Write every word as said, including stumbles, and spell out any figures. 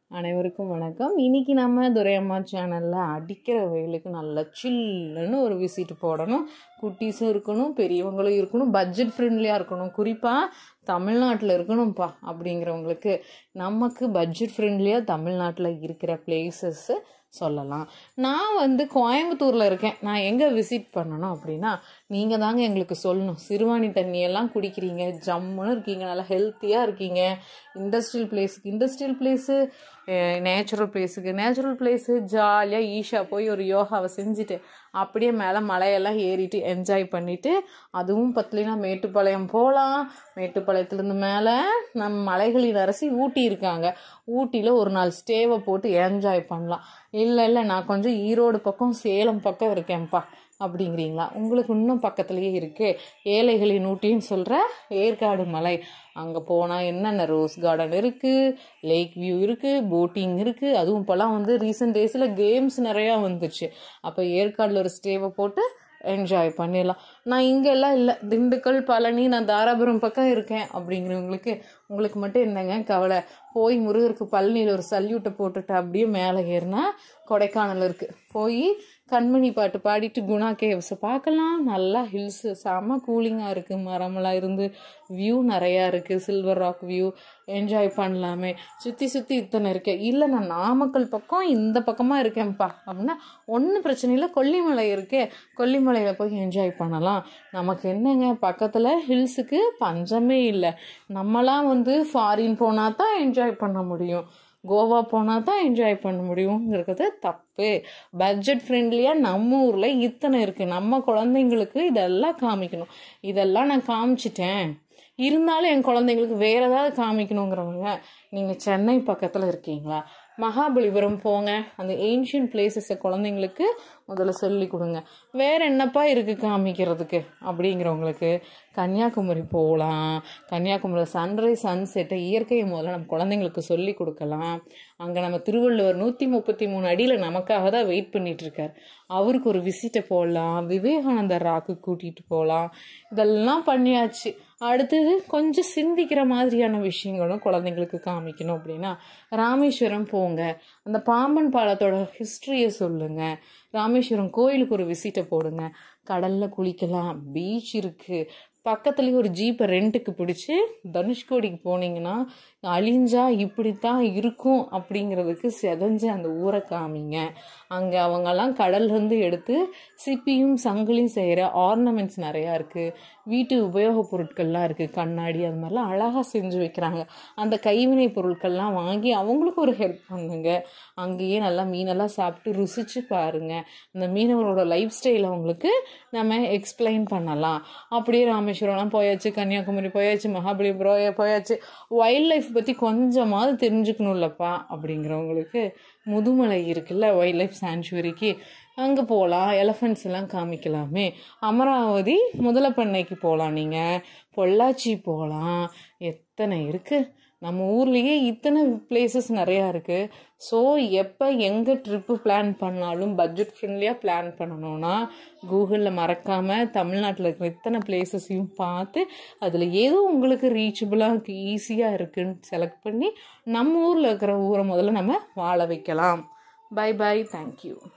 அனைவருக்கும் வணக்கம். இன்னைக்கு நம்ம துரையம்மா சேனலில் அடிக்கிற வெயிலுக்கு நல்லா சில்லுன்னு ஒரு விசிட் போடணும். குட்டீஸும் இருக்கணும், பெரியவங்களும் இருக்கணும், பட்ஜெட் ஃப்ரெண்ட்லியாக இருக்கணும். குறிப்பாக தமிழ்நாட்டில் இருக்கணும்ப்பா அப்படிங்கிறவங்களுக்கு நமக்கு பட்ஜெட் ஃப்ரெண்ட்லியாக தமிழ்நாட்டில் இருக்கிற பிளேசஸ்ஸு சொல்லலாம். நான் வந்து கோயம்புத்தூரில் இருக்கேன். நான் எங்கே விசிட் பண்ணணும் அப்படின்னா, நீங்கள் தாங்க எங்களுக்கு சொல்லணும். சிறுவாணி தண்ணியெல்லாம் குடிக்கிறீங்க, ஜம்முன்னு இருக்கீங்க, நல்லா ஹெல்த்தியாக இருக்கீங்க. இண்டஸ்ட்ரியல் பிளேஸுக்கு இண்டஸ்ட்ரியல் பிளேஸு, நேச்சுரல் பிளேஸுக்கு நேச்சுரல் பிளேஸு, ஜாலியாக ஈஷா போய் ஒரு யோகாவை செஞ்சுட்டு அப்படியே மேலே மலையெல்லாம் ஏறிட்டு என்ஜாய் பண்ணிவிட்டு, அதுவும் பத்தலைன்னா மேட்டுப்பாளையம் போகலாம். மேட்டுப்பாளையத்துலேருந்து மேலே நம்ம மலைகளின் அரசி ஊட்டி இருக்காங்க. ஊட்டியில் ஒரு நாள் ஸ்டேவை போட்டு என்ஜாய் பண்ணலாம். இல்லை இல்லை நான் கொஞ்சம் ஈரோடு பக்கம் சேலம் பக்கம் இருக்கேன்ப்பா அப்படிங்கிறீங்களா? உங்களுக்கு இன்னும் பக்கத்துலேயே இருக்குது ஏழைகளின் ஊட்டின்னு சொல்கிற ஏற்காடு மலை. அங்கே போனால் என்னென்ன ரோஸ் கார்டன் இருக்குது, லேக் வியூ இருக்குது, போட்டிங் இருக்குது. அதுவும் இப்போல்லாம் வந்து ரீசெண்ட் டேஸில் கேம்ஸ் நிறையா வந்துச்சு. அப்போ ஏற்காடில் ஒரு ஸ்டேவை போட்டு என்ஜாய் பண்ணிடலாம். நான் இங்கெல்லாம் இல்லை, திண்டுக்கல், பழனி, நான் தாராபுரம் பக்கம் இருக்கேன் அப்படிங்கிறவங்களுக்கு உங்களுக்கு மட்டும் என்னங்க கவலை? போய் முருகருக்கு பழனியில் ஒரு சல்யூட்டை போட்டுட்டு அப்படியே மேலே ஏறினா கொடைக்கானல் இருக்குது. போய் கண்மணி பாட்டு பாடிட்டு குணா கேவ்ஸை பார்க்கலாம். நல்லா ஹில்ஸு செம்ம கூலிங்காக இருக்குது, மரமெல்லாம் இருந்து வியூ நிறையா இருக்குது, சில்வர் ராக் வியூ என்ஜாய் பண்ணலாமே. சுற்றி சுற்றி இத்தனை இருக்கேன். இல்லை நான் நாமக்கல் பக்கம் இந்த பக்கமாக இருக்கேன்ப்பா அப்படின்னா ஒன்றும் பிரச்சனை இல்லை, கொல்லிமலை இருக்கே, கொல்லிமலையில் போய் என்ஜாய் பண்ணலாம். நமக்கு என்னங்க பக்கத்தில் ஹில்ஸுக்கு பஞ்சமே இல்லை. நம்மளாம் வந்து ஃபாரின் போனால் தான் என்ஜாய் பண்ண முடியும், கோவா போனால் தான் என்ஜாய் பண்ண முடியுங்கிறது தப்பு. பட்ஜெட் ஃப்ரெண்ட்லியாக நம்ம ஊரில் இத்தனை இருக்குது. நம்ம குழந்தைங்களுக்கு இதெல்லாம் காமிக்கணும். இதெல்லாம் நான் காமிச்சிட்டேன், இருந்தாலும் என் குழந்தைங்களுக்கு வேறு ஏதாவது காமிக்கணுங்கிறவங்க நீங்கள் சென்னை பக்கத்தில் இருக்கீங்களா, மகாபலிபுரம் போங்க. அந்த ஏன்ஷியன்ட் பிளேசஸை குழந்தைங்களுக்கு முதல்ல சொல்லி கொடுங்க. வேறு என்னப்பா இருக்குது காமிக்கிறதுக்கு அப்படிங்கிறவங்களுக்கு கன்னியாகுமரி போகலாம். கன்னியாகுமரியில் சன்ரைஸ் சன்செட்டை இயற்கையை முதல்ல நம்ம குழந்தைங்களுக்கு சொல்லி கொடுக்கலாம். அங்கே நம்ம திருவள்ளுவர் நூற்றி முப்பத்தி மூணு அடியில் நமக்காக தான் வெயிட் பண்ணிகிட்ருக்கார். அவருக்கு ஒரு விசிட்டை போடலாம். விவேகானந்தர் ராக்கு கூட்டிகிட்டு போகலாம். இதெல்லாம் பண்ணியாச்சு. அடுத்தது கொஞ்சம் சிந்திக்கிற மாதிரியான விஷயங்களும் குழந்தைங்களுக்கு காமிக்கணும் அப்படின்னா ராமேஸ்வரம் போங்க. அந்த பாம்பன் பாலத்தோட ஹிஸ்ட்ரியை சொல்லுங்கள். ராமேஸ்வரம் கோயிலுக்கு ஒரு விசிட்டை போடுங்க. கடலில் குளிக்கலாம், பீச் இருக்குது. பக்கத்துலேயே ஒரு ஜீப்பை ரெண்ட்டுக்கு பிடிச்சி தனுஷ்கோடிக்கு போனீங்கன்னா அழிஞ்சா இப்படித்தான் இருக்கும் அப்படிங்கிறதுக்கு செதஞ்ச அந்த ஊரை காமிங்க. அங்கே அவங்கெல்லாம் கடல்லேருந்து எடுத்து சிப்பியும் சங்கிலியும் செய்கிற ஆர்னமெண்ட்ஸ் நிறையா இருக்குது. வீட்டு உபயோகப் பொருட்கள்லாம் இருக்குது, கண்ணாடி அது மாதிரிலாம் அழகாக செஞ்சு வைக்கிறாங்க. அந்த கைவினை பொருட்கள்லாம் வாங்கி அவங்களுக்கு ஒரு ஹெல்ப் பண்ணுங்க. அங்கேயே நல்லா மீனெல்லாம் சாப்பிட்டு ருசிச்சு பாருங்கள். அந்த மீனவரோட லைஃப் ஸ்டைல் அவங்களுக்கு நம்ம எக்ஸ்பிளைன் பண்ணலாம். அப்படியே ராமேஸ்வரம்லாம் போயாச்சு, கன்னியாகுமரி போயாச்சு, மகாபலிபுரம் போயாச்சு. வைல்ட் லைஃப் பற்றி கொஞ்சமாவது தெரிஞ்சுக்கணும்லப்பா அப்படிங்கிறவங்களுக்கு முதுமலை இருக்குல்ல வைல்ட் லைஃப் சாங்சுவரிக்கு, அங்கே போகலாம். எலஃபண்ட்ஸ் எல்லாம் காமிக்கலாமே. அமராவதி முதலப்பண்ணைக்கு போகலாம். நீங்கள் பொள்ளாச்சி போகலாம். எத்தனை இருக்குது நம்ம ஊர்லேயே, இத்தனை பிளேசஸ் நிறையா இருக்குது. ஸோ எப்போ எங்கே ட்ரிப்பு பிளான் பண்ணாலும் பட்ஜெட் ஃப்ரெண்ட்லியாக பிளான் பண்ணணும்னா கூகுளில் மறக்காமல் தமிழ்நாட்டில் இருக்கிற இத்தனை பிளேசஸையும் பார்த்து அதில் ஏதோ உங்களுக்கு ரீச்சபிளாக ஈஸியாக இருக்குன்னு செலக்ட் பண்ணி நம்ம ஊரில் இருக்கிற ஊரை முதல்ல நம்ம வாழ வைக்கலாம். Bye bye, thank you.